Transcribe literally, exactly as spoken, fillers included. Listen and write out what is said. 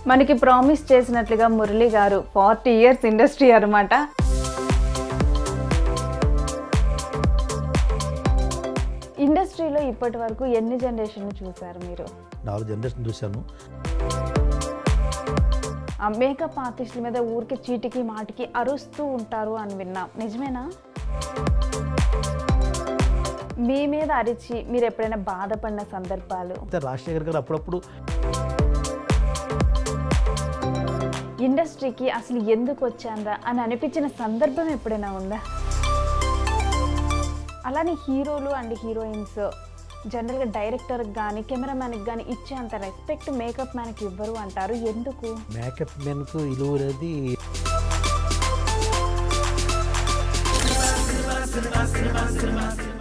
మనకి ప్రామిస్ చేసినట్లుగా మురళి గారు ఫార్టీ ఇయర్స్ ఇండస్ట్రీ అన్నమాట. ఇండస్ట్రీలో ఇప్పటి వరకు ఎన్ని జనరేషన్లు చూసారు మీరు? నాలుగు జనరేషన్ చూశాను. ఆ మేకప్ ఆర్టిస్టుల మీద ఊరికి చీటికి మాటికి అరుస్తూ ఉంటారు అని విన్నాం, నిజమేనా? మీ మీద అరిచి మీరు ఎప్పుడైనా బాధపడిన సందర్భాలు? రాజశేఖర్ గారు అప్పుడప్పుడు ఇండస్ట్రీకి అసలు ఎందుకు వచ్చాందా అని అనిపించిన సందర్భం ఎప్పుడైనా ఉందా? అలానే హీరోలు అండ్ హీరోయిన్స్ జనరల్గా డైరెక్టర్కి కానీ కెమెరామ్యాన్కి కానీ ఇచ్చేంత రెస్పెక్ట్ మేకప్ మ్యాన్కి ఇవ్వరు అంటారు, ఎందుకు? మేకప్ మ్యాన్కు ఇలువ అనేది సినిమా సినిమా సినిమా